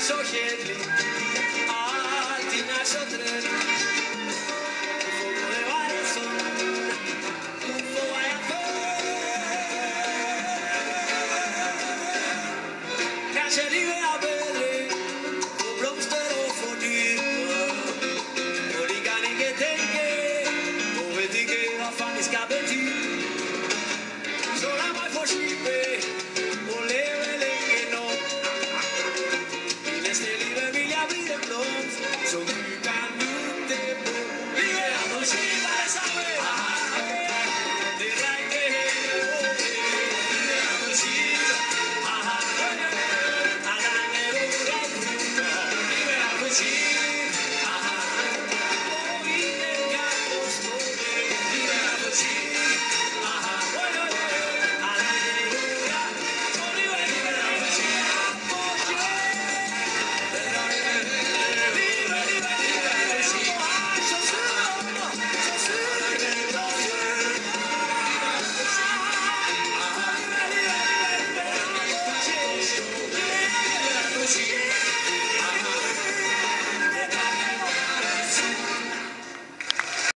så kjedelig. Allting så trøtt. Hvorfor må det være sånn? Hvorfor var jeg født? Kanskje livet bedre for blomster og for dyr. Og de kan ikke tenke og vet ikke hva faen de skal bety. Så la meg få slippe og leve lenge nå. I neste livet vil jeg bli en blomst som du kan lukte på. Vi vil ha noe skive sammen.